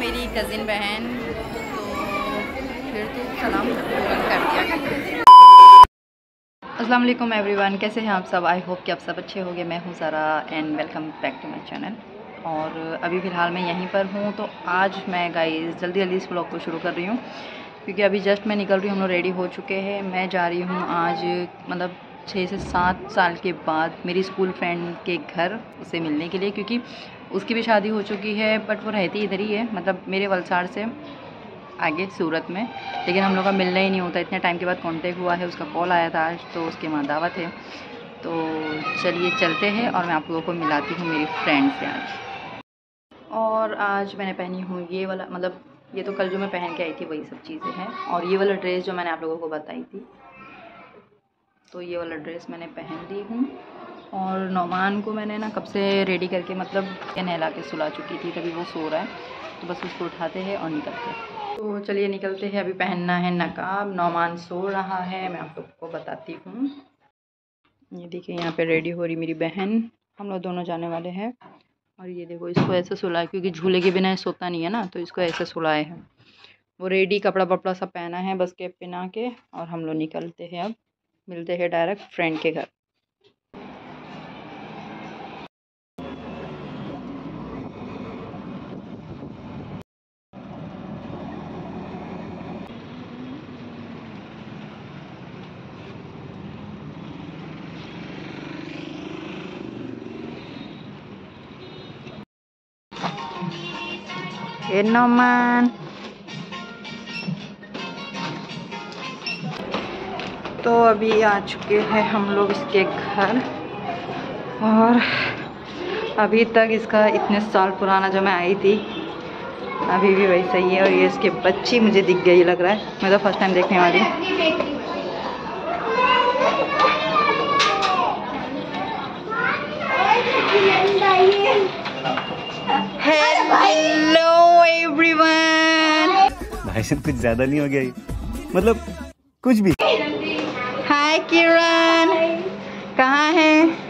मेरी कज़िन बहन, तो फिर तो सलाम कर दिया। अस्सलाम वालेकुम एवरीवन, कैसे हैं आप सब? आई होप कि आप सब अच्छे होंगे। मैं हूँ Zara and welcome back to my channel. और अभी फ़िलहाल मैं यहीं पर हूँ। तो आज मैं गाइस जल्दी इस व्लॉग को शुरू कर रही हूँ क्योंकि अभी जस्ट मैं निकल रही हूँ। हम लोग रेडी हो चुके हैं। मैं जा रही हूँ आज मतलब 6 से 7 साल के बाद मेरी स्कूल फ्रेंड के घर उसे मिलने के लिए, क्योंकि उसकी भी शादी हो चुकी है बट वो रहती इधर ही है, मतलब मेरे वलसाड़ से आगे सूरत में। लेकिन हम लोग का मिलना ही नहीं होता। इतने टाइम के बाद कांटेक्ट हुआ है। उसका कॉल आया था आज, तो उसके वहाँ दावत है। तो चलिए चलते हैं और मैं आप लोगों को मिलाती हूँ मेरी फ्रेंड से आज। और आज मैंने पहनी हूँ ये वाला, मतलब ये तो कल जो मैं पहन के आई थी वही सब चीज़ें हैं। और ये वाला ड्रेस जो मैंने आप लोगों को बताई थी, तो ये वाला ड्रेस मैंने पहन ली हूँ। और नौमान को मैंने ना कब से रेडी करके मतलब नहला के सुला चुकी थी, तभी वो सो रहा है। तो बस उसको उठाते हैं और निकलते हैं। तो चलिए निकलते हैं। अभी पहनना है नकाब। नौमान सो रहा है, मैं आप लोग को बताती हूँ। ये देखिए यहाँ पे रेडी हो रही मेरी बहन। हम लोग दोनों जाने वाले हैं। और ये देखो इसको ऐसे सुलाए, क्योंकि झूले के बिना सोता नहीं है ना, तो इसको ऐसे सुलाए हैं। वो रेडी कपड़ा वपड़ा सब पहना है, बस कैप पहना के और हम लोग निकलते हैं। अब मिलते हैं डायरेक्ट फ्रेंड के घर। नौमान तो अभी आ चुके हैं हम लोग इसके घर। और अभी तक इसका इतने साल पुराना जो मैं आई थी अभी भी वैसा ही है। और ये इसके बच्ची मुझे दिख गई लग रहा है। मैं तो फर्स्ट टाइम देखने वाली हूँ। Hello everyone. भाई साहब कुछ ज्यादा नहीं हो गया ये? मतलब कुछ भी। हाय किरण, कहाँ है?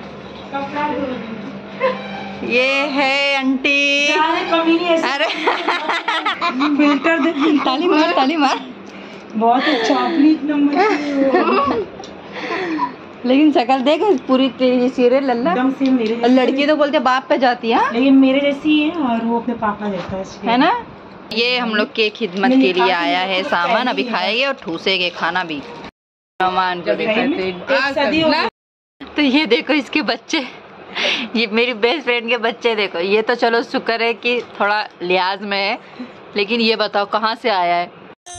ये है आंटी। अरे फिल्टर दे। ताली मार ताली मार। बहुत अच्छा नंबर। लेकिन शक्ल देख पूरी तेरी सीरे लल्ला। एकदम सेम मेरे और लड़की तो बोलते बाप पे जाती है, लेकिन मेरे जैसी है और वो अपने पापा जैसा है ना। ये हम लोग के खिदमत के लिए आया है सामान। अभी खाएंगे और ठूसेंगे खाना भी। सामान को देखो। तो ये देखो इसके बच्चे, ये मेरी बेस्ट फ्रेंड के बच्चे देखो। ये तो चलो शुक्र है कि थोड़ा लिहाज में है, लेकिन ये बताओ कहाँ से आया है?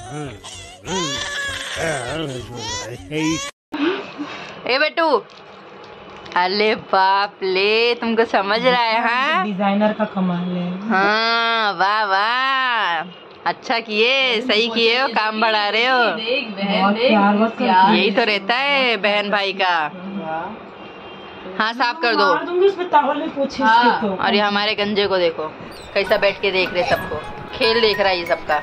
ए बेटू, अरे बाप ले, तुमको समझ रहा है? हाँ डिजाइनर का कमाल है। हाँ वाह वाह, अच्छा किए, सही किए हो, काम बढ़ा रहे हो। यही तो रहता है बहन भाई का। हाँ साफ कर दो। उसमें तावल में पोछे। हाँ। और ये हमारे गंजे को देखो कैसा बैठ के देख रहे, सबको खेल देख रहा है ये सबका।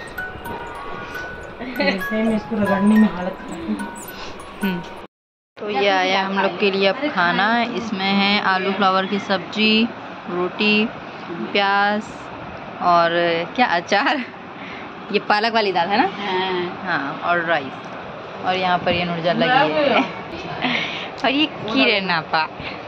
इसको रगड़ने में हालत खराब। तो ये आया हम लोग के लिए अब खाना। इसमें है आलू फ्लावर की सब्जी, रोटी, प्याज और क्या अचार, ये पालक वाली दाल है ना। हाँ और राइस। और यहाँ पर ये नुरजा लगी है और ये कीरे नापा।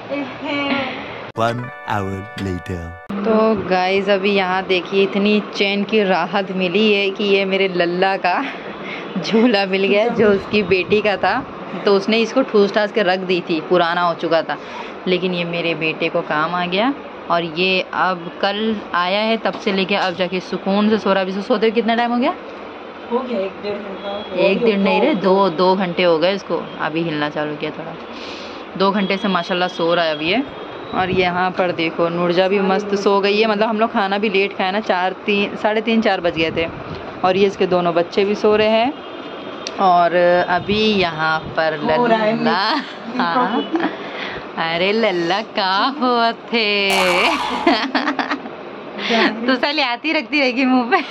1 hour later. तो गाइस अभी यहाँ देखिए इतनी चैन की राहत मिली है कि ये मेरे लल्ला का झूला मिल गया जो उसकी बेटी का था। तो उसने इसको ठूस ठास के रख दी थी, पुराना हो चुका था, लेकिन ये मेरे बेटे को काम आ गया। और ये अब कल आया है, तब से लेके अब जाके सुकून से सो रहा। अभी से सोते हुए कितना टाइम हो गया? 1-1.5 घंटा। 1 दिन नहीं रहे, 2 घंटे हो गए इसको। अभी हिलना चालू किया थोड़ा। 2 घंटे से माशाल्लाह सो रहा है अभी ये। और यहाँ पर देखो नुरजा भी मस्त सो गई है। मतलब हम लोग खाना भी लेट खाया ना, 3, 4 बज गए थे। और ये इसके दोनों बच्चे भी सो रहे हैं। और अभी यहाँ पर लल्ला, हाँ अरे लल्ला कहाँ हो थे? तो साली आती रखती रहेगी मुँह पे।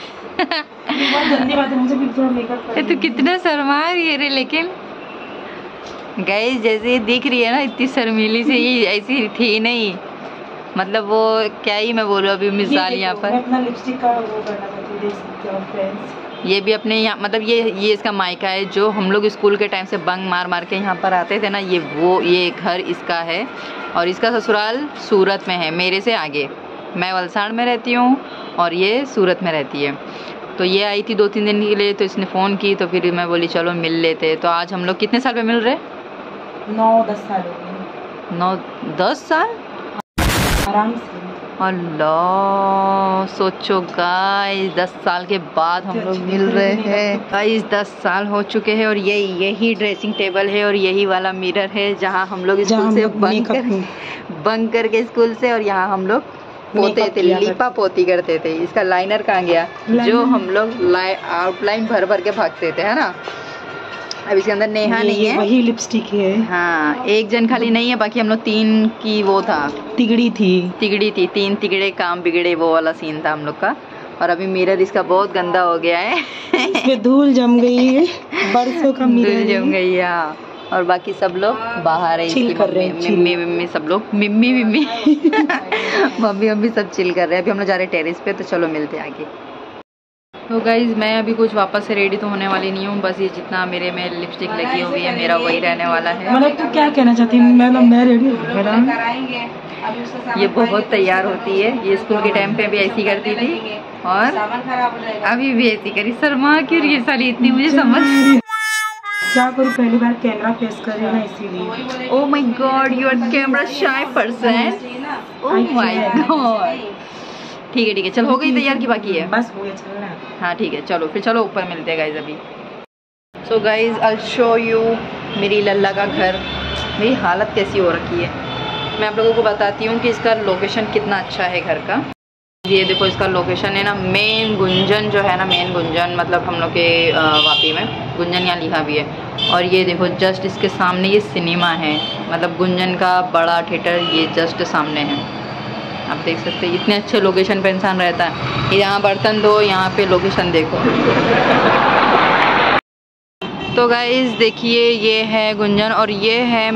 तो कितना शर्मा रही है। लेकिन गाइस जैसे ये दिख रही है ना, इतनी शर्मीली से, ये ऐसी थी नहीं। मतलब वो क्या ही मैं बोलूँ अभी मिसाल यहाँ पर। अपना लिपस्टिक का वो करना चाहती देख सकते हो फ्रेंड्स। ये भी अपने यहाँ मतलब ये इसका मायका है। जो हम लोग स्कूल के टाइम से बंक मार मार के यहाँ पर आते थे ना, ये घर इसका है। और इसका ससुराल सूरत में है, मेरे से आगे। मैं वलसाड़ में रहती हूँ और ये सूरत में रहती है। तो ये आई थी 2-3 दिन के लिए, तो इसने फ़ोन की, तो फिर मैं बोली चलो मिल लेते। तो आज हम लोग कितने साल पे मिल रहे? 9-10 साल हो गए। 9-10 साल आराम से। अल्लाह, सोचो गाइस 10 साल के बाद हम लोग मिल रहे हैं। गाइस 10 साल हो चुके हैं और यही ड्रेसिंग टेबल है और यही वाला मिरर है जहाँ हम लोग स्कूल से बंक करके स्कूल से, और यहाँ हम लोग पोते थे, लीपा पोती करते थे। इसका लाइनर कहाँ गया जो हम लोग आउटलाइन भर भर के भागते थे, है ना। अब इसके अंदर नेहा नहीं है, वही लिपस्टिक है। हाँ, एक जन खाली नहीं है, बाकी हम लोग 3 की वो था, तिगड़ी थी 3 तिगड़े काम बिगड़े, वो वाला सीन था हम लोग का। और अभी मिरर इसका बहुत गंदा हो गया है। इसमें धूल जम गई है, बरसों का मिरर धूल जम गई है। और बाकी सब लोग बाहर है, चिल कर रहे हैं। मिम्मी सब लोग मिम्मी मम्मी सब चिल कर रहे हैं। अभी हम लोग जा रहे हैं टेरेस पे, तो चलो मिलते हैं आगे। तो गाइज मैं अभी कुछ वापस से रेडी तो होने वाली नहीं हूँ, बस ये जितना मेरे में लिपस्टिक लगी हुई है मेरा वही रहने वाला है। मतलब तू क्या कहना चाहती है? मैं रेडी हूँ। ये बहुत तैयार होती है, ये स्कूल के टाइम पे भी ऐसी करती थी और अभी भी ऐसी करी। शर्मा क्यों ये सारी इतनी, मुझे समझ क्या करूँ, पहली बार कैमरा फेस कर रही हूँ ना, इसीलिए। Oh my God, you are camera shy person. Oh my God. ठीक है चल, हो गई तैयार की बाकी है? बस हो गया, चलना। हाँ ठीक है, चलो फिर चलो ऊपर मिलते हैं गाइज अभी। So guys I show you मेरी लल्ला का घर। मेरी हालत कैसी हो रखी है मैं आप लोगों को बताती हूँ कि इसका लोकेशन कितना अच्छा है घर का। ये देखो इसका लोकेशन है ना, मेन गुंजन जो है ना, मेन गुंजन मतलब हम लोग के वापी में गुंजन यहाँ लिखा भी है। और ये देखो जस्ट इसके सामने ये सिनेमा है, मतलब गुंजन का बड़ा थिएटर ये जस्ट सामने है। आप देख सकते हैं इतने अच्छे लोकेशन पे इंसान रहता है। यहाँ बर्तन दो, यहाँ पे लोकेशन देखो। तो गाइस देखिए ये है गुंजन और ये है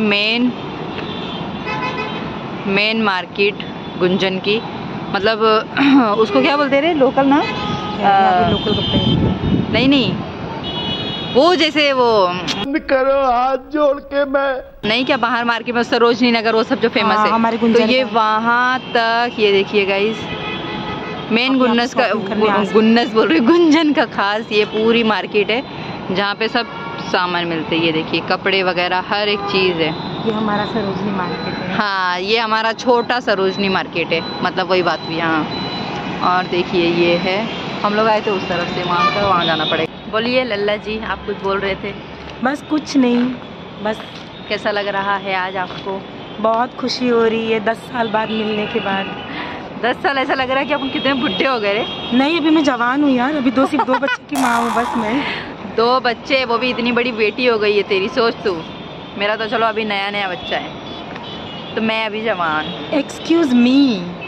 मेन मार्केट गुंजन की, मतलब उसको क्या बोलते रहे लोकल ना, लोकल कपड़े नहीं वो जैसे वो करो हाथ जोड़ के मैं नहीं, क्या बाहर मार्केट में सरोजनी नगर वो सब जो फेमस है हमारे तो ये वहाँ तक। ये देखिए गाइस मेन गुन्नस का गुन्नस बोल रही गुंजन का खास ये पूरी मार्केट है जहाँ पे सब सामान मिलते हैं। ये देखिए कपड़े वगैरह हर एक चीज़ है। ये हमारा सरोजनी मार्केट है। हाँ ये हमारा छोटा सरोजनी मार्केट है, मतलब वही बात हुई। हाँ और देखिए ये है, हम लोग आए थे उस तरफ से, वहाँ जाना पड़ेगा। बोलिए लल्ला जी, आप कुछ बोल रहे थे? बस कुछ नहीं, बस कैसा लग रहा है आज आपको? बहुत खुशी हो रही है 10 साल बाद मिलने के बाद। 10 साल ऐसा लग रहा है कि अपन कितने बुढ़े हो गए रे। नहीं अभी मैं जवान हूँ यार, अभी सिर्फ 2 बच्चे की माँ हूँ बस मैं। 2 बच्चे, वो भी इतनी बड़ी बेटी हो गई है तेरी, सोच तू। मेरा तो चलो अभी नया बच्चा है, तो मैं अभी जवान। Excuse me.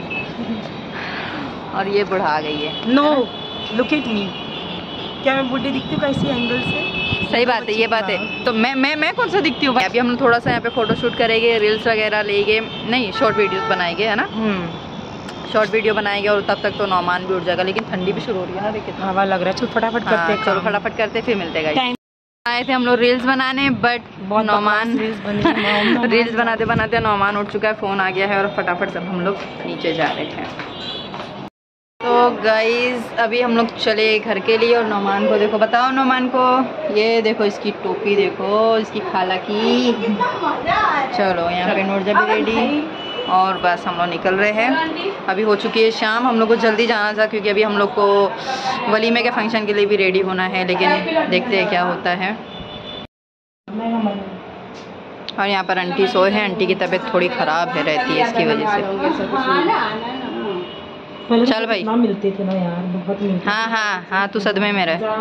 और ये बुढ़ा गई है। No look at me. क्या मैं बुढ़ी दिखती हूँ कैसी एंगल से? सही बात है, ये बात है। तो मैं कौन सा दिखती हूँ? अभी हम लोग थोड़ा सा यहाँ पे फोटो शूट करेंगे, रील्स वगैरह लेंगे, नहीं शॉर्ट वीडियोस बनाएंगे, है ना। शॉर्ट वीडियो बनाएंगे और तब तक तो नौमान भी उठ जाएगा, लेकिन ठंडी भी शुरू हो रही है ना। देखिए हवा लग रहा है, चलो फटाफट करते हैं। चलो फटाफट करते फिर मिलते हैं। आए थे हम लोग रील्स बनाने, बट नौमान रील्स बनाते बनाते नौमान उठ चुका है, फ़ोन आ गया है और फटाफट सब हम लोग नीचे जा रहे हैं। तो गाइज अभी हम लोग चले घर के लिए और नौमान को देखो, बताओ नौमान को, ये देखो इसकी टोपी देखो, इसकी खाला की। चलो यहाँ पे नूरजा भी रेडी और बस हम लोग निकल रहे हैं। अभी हो चुकी है शाम, हम लोग को जल्दी जाना था क्योंकि अभी हम लोग को वलीमे के फंक्शन के लिए भी रेडी होना है, लेकिन देखते हैं क्या होता है। और यहाँ पर आंटी सोए हैं, आंटी की तबीयत थोड़ी ख़राब है रहती है इसकी वजह से। चल भाई मिलते थे ना यार, बहुत मिलते। हाँ तू सदमे में रह।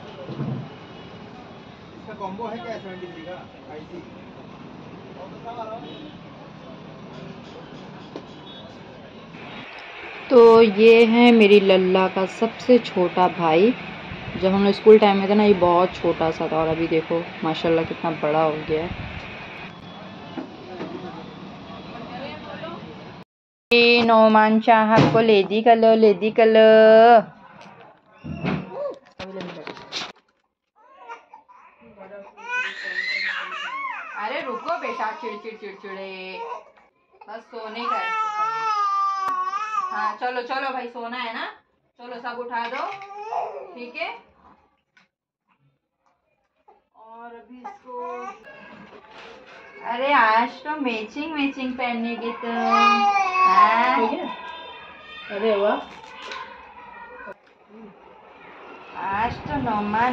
कॉम्बो है क्या 73 का? तो ये है मेरी लल्ला का सबसे छोटा भाई। जब हम लोग स्कूल टाइम में थे ना, ये बहुत छोटा सा था और अभी देखो माशाल्लाह कितना बड़ा हो गया है। नोमान चाहब को लेदी कलो, लेदी कलो। अरे रुको बेटा, चिड़चिड़ चिड़चिड़े, बस सोने का है इसको खाली। हाँ चलो चलो भाई, सोना है ना, चलो सब उठा दो, ठीक है। और अभी इसको, अरे आज तो मैचिंग मैचिंग पहनने की तो अरे वाह, आज तो नोमान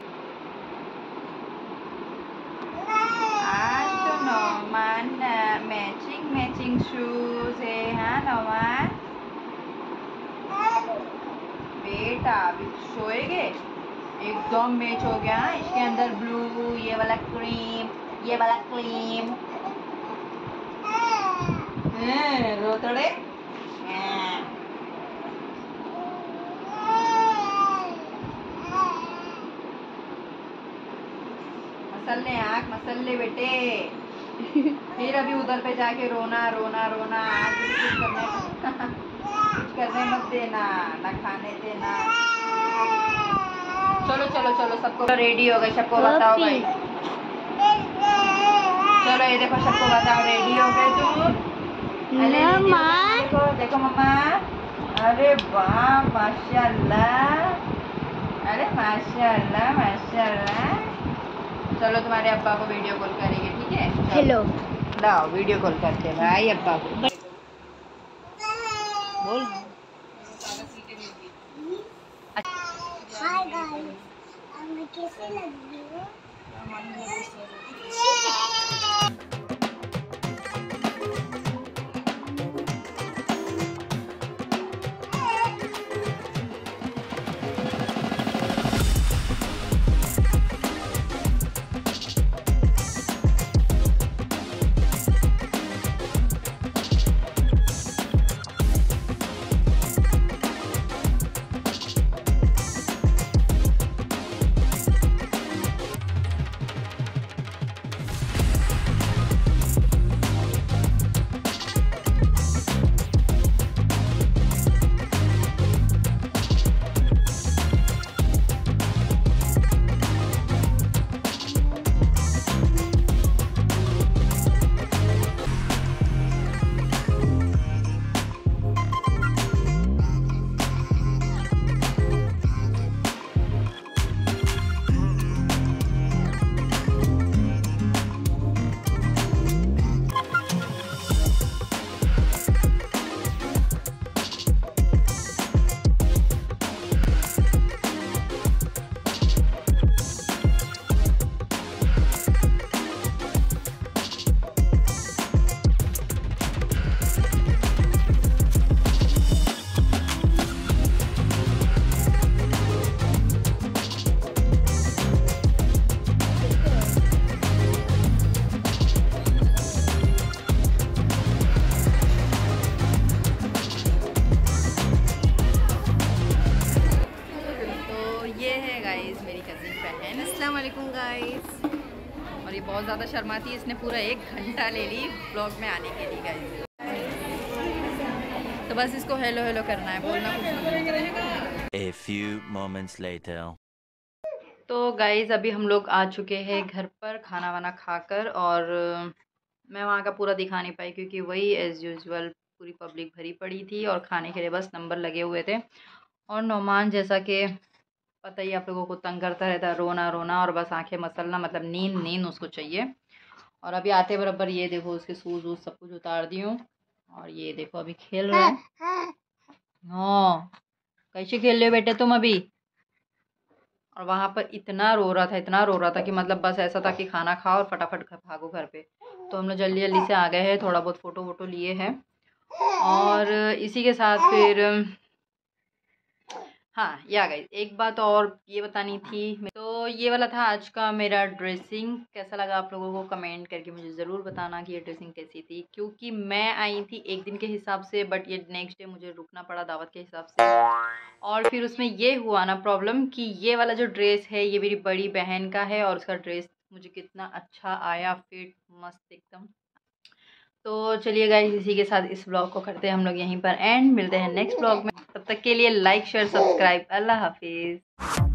मैचिंग मैचिंग शूज है। हाँ नोमान बेटा, अभी सोएगे एकदम मैच हो गया। इसके अंदर ब्लू, ये वाला क्रीम, ये वाला क्रीम। रोतड़े मसल्ले, आँख मसल्ले बेटे। फिर अभी उधर पे जाके रोना रोना रोना। आज कुछ करने मत देना, ना खाने देना। चलो चलो चलो, सबको रेडी हो गए, सबको बताओ भाई। चलो ये देखो, सबको बताओ रेडी हो गए तुम। देखो देखो मम्मा, अरे वाह माशाल्लाह, अरे माशाल्लाह माशाल्लाह। चलो तुम्हारे अब्बा को वीडियो कॉल करेंगे, ठीक है। हेलो, लाओ वीडियो कॉल करते हैं भाई अब्बा को। बोल। हाय गाइस, मैं कैसे लगी हूँ? अस्सलाम वालेकुम गाइस। और ये बहुत ज़्यादा शर्माती है, इसने पूरा 1 घंटा ले ली ब्लॉग में आने के लिए गाइस। तो बस इसको हेलो हेलो करना है, बोलना कुछ नहीं। A few moments later. तो गाइस अभी हम लोग आ चुके हैं घर पर खाना वाना खाकर, और मैं वहाँ का पूरा दिखा नहीं पाई क्योंकि वही एज़ यूजुअल पूरी पब्लिक भरी पड़ी थी और खाने के लिए बस नंबर लगे हुए थे। और नोमान जैसा कि पता ही आप लोगों को तंग करता रहता है, रोना रोना और बस आंखें मसलना, मतलब नींद नींद उसको चाहिए। और अभी आते बराबर ये देखो उसके शूज़ वूज सब कुछ उतार दी हूँ, और ये देखो अभी खेल रहा है। हाँ कैसे खेल रहे हो बेटे तुम अभी? और वहाँ पर इतना रो रहा था, इतना रो रहा था कि मतलब बस ऐसा था कि खाना खाओ और फटाफट भागो घर पे। तो हम लोग जल्दी जल्दी से आ गए हैं, थोड़ा बहुत फ़ोटो वोटो लिए हैं, और इसी के साथ फिर हाँ या गाइस, एक बात और ये बतानी थी। तो ये वाला था आज का मेरा ड्रेसिंग। कैसा लगा आप लोगों को कमेंट करके मुझे ज़रूर बताना कि ये ड्रेसिंग कैसी थी, क्योंकि मैं आई थी एक दिन के हिसाब से, बट ये नेक्स्ट डे मुझे रुकना पड़ा दावत के हिसाब से। और फिर उसमें ये हुआ ना प्रॉब्लम कि ये वाला जो ड्रेस है ये मेरी बड़ी बहन का है, और उसका ड्रेस मुझे कितना अच्छा आया, फिट मस्त एकदम। तो चलिए गाइस, इसी के साथ इस ब्लॉग को करते हैं हम लोग यहीं पर एंड। मिलते हैं नेक्स्ट ब्लॉग में, तब तक के लिए लाइक शेयर सब्सक्राइब। अल्लाह हाफिज़।